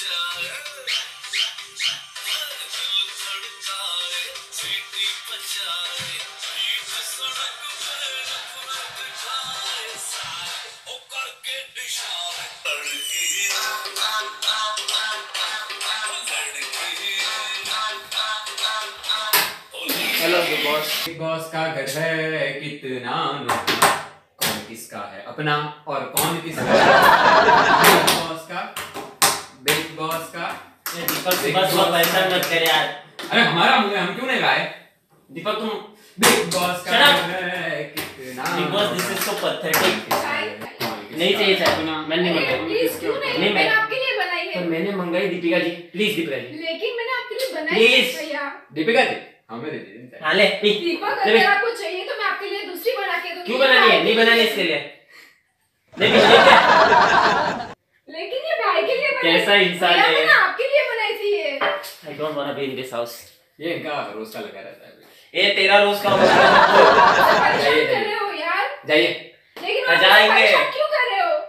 Hello Bigg Boss. Bigg Boss का घर है कितना नोटा, कौन किसका है अपना और कौन किसका है बिग बॉस का। बिग बॉस का दीपक बस पैसा मत कर यार। अरे हमारा मुंह है, हम क्यों नहीं गाए? दीपक तुम बिग बॉस का घर है कितना। Bigg Boss this is so pathetic. नहीं चाहिए सर, मैं नहीं मंगाई। नहीं मैं आपके लिए बनाई है। पर मैंने मंगाई दीपिका जी, प्लीज दीपिका जी। लेकिन मैंने आपके लिए बनाई है भैया। दीपिका जी हमें दे दीजिए। हां ले दीपक अगर आपको चाहिए तो मैं आपके लिए दूसरी बना के दूंगी। क्यों बनानी है? नहीं बनानी इसके लिए। नहीं लेकिन ये भाई के लिए बनाई। कैसा इंसान है? मैंने आपके लिए बनाई थी ये। I don't want to be in this house. ये इनका रोज का लगा रहता है। ये तेरा रोज का जाइए कर रहे हो यार। जाइए। लेकिन जाएंगे क्यों कर रहे हो?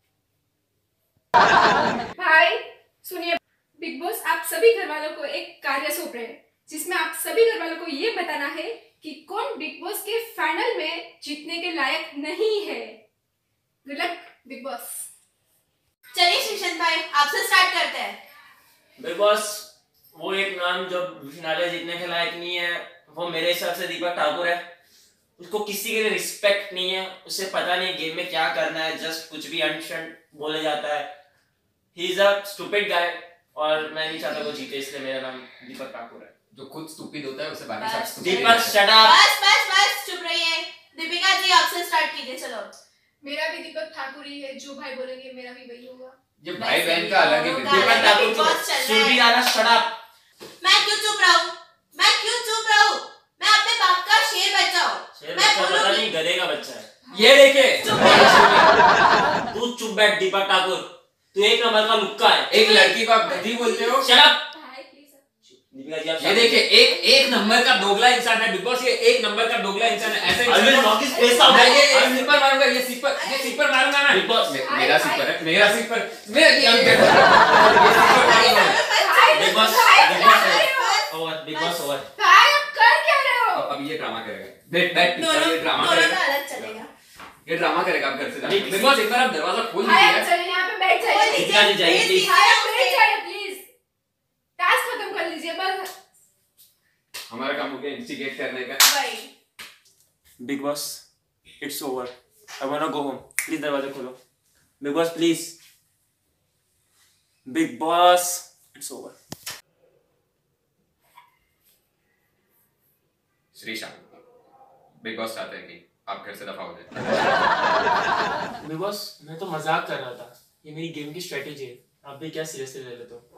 भाई सुनिए, बिग बॉस आप सभी घर वालों को एक कार्य सौंप रहे हैं जिसमें आप सभी घर वालों को ये बताना है कि कौन बिग बॉस के फाइनल में जीतने के लायक नहीं है। Good luck Bigg Boss. चलिए श्रीसंत भाई आपसे स्टार्ट करते हैं। बिग बॉस वो एक नाम जो फिनाले जीतने के लायक नहीं है, वो मेरे हिसाब से दीपक ठाकुर है। उसको किसी के लिए रिस्पेक्ट नहीं है, उसे पता नहीं गेम में क्या करना है, जस्ट कुछ भी अनशंट बोले जाता है। ही इज अ स्टूपिड गाय और मैं नहीं चाहता वो जीते, इसलिए मेरा नाम दीपक ठाकुर है। जो खुद स्टूपिड होता है उसे बाकी सब स्टूपिड। दीपक शट अप। बस चुप रहिए। दीपिका जी आपसे स्टार्ट कीजिए। चलो मेरा भी दीपक ठाकुर ही है, जो भाई बोलेंगे मेरा भी वही होगा। ये भाई बहन का अलग ही दीपक ठाकुर सुरभि आना शट अप। मैं क्यों चुप रहूं? मैं अपने बाप का शेर बच्चा हूं। शेर बच्चा पता नहीं गधे का बच्चा है। ये देखे तू चुप बैठ दीपक ठाकुर, तू एक नंबर का लुक्का है। एक लड़की को आप गधी बोलते हो। Shut up. दीपिका जी आप ये देखिए एक नंबर का दोगला इंसान है बिग बॉस। ये एक नंबर का दोगला इंसान है। ऐसे ये सिपर मारूंगा, ये सिपर मारूंगा ना बिग बॉस। मेरा सिपर है, मेरा sipper Bigg Boss over, Bigg Boss over. भाई आप कर क्या रहे हो? अब ये ड्रामा करेगा। बैठ ये ड्रामा करेगा। अलग चलेगा। ये ड्रामा करेगा आप घर से जाके। बिग बॉस एक बार आप दरवाजा खोल भाई दीजिए। चलिए यहाँ पे बैठ जाइए। दीपिका जी जाइए प्लीज। भाई आप बैठ जाइए प्लीज। टास्क खत्म कर लीजिए बस। हमारा काम हो गया इंस्टिगेट करने का। भाई Bigg Boss it's over, I want to go home. Please दरवाजा खोलो। Bigg Boss please. Bigg Boss it's over. Sreesanth Bigg Boss चाहते हैं कि आप घर से दफा हो जाए। बिग बॉस मैं तो मजाक कर रहा था, ये मेरी गेम की स्ट्रेटेजी है, आप भी क्या सीरियसली ले लेते हो?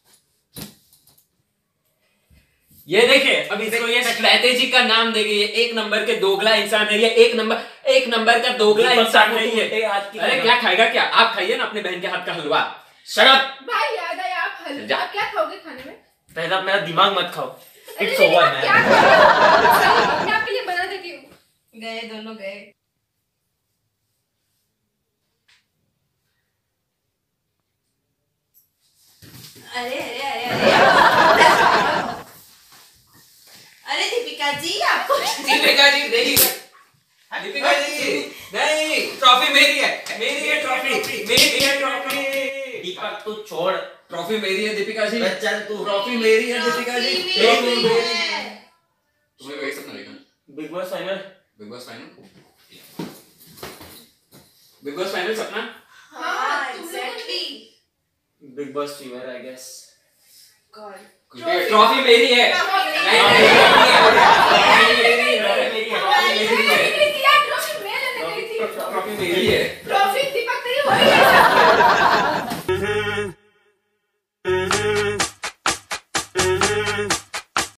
ये देखिए अब इसको ये स्ट्रेटेजी का नाम देंगे। ये एक नंबर के दोगला इंसान है। ये एक नंबर का दोगला इंसान नहीं है। अरे क्या खाएगा? क्या आप खाइए ना अपने बहन के हाथ का हलवा। Shut up. भाई याद आया आप हलवा क्या खाओगे खाने में? पहले आप मेरा दिमाग मत खाओ। It's over over man. मैं आपके लिए बना देती हूँ। गए दोनों गए। अरे दीपिका जी आपको दीपिका जी देखिए। दीपिका जी नहीं, ट्रॉफी मेरी है ट्रॉफी मेरी है ट्रॉफी। दीपक तू छोड़, ट्रॉफी मेरी है दीपिका जी। चल तू। ट्रॉफी मेरी है दीपिका जी। तुमने वही सपना देखा? Bigg Boss final. Bigg Boss final सपना। हाँ exactly. Bigg Boss fever I guess. God trophy मेरी है। ट्रॉफी मेरी है।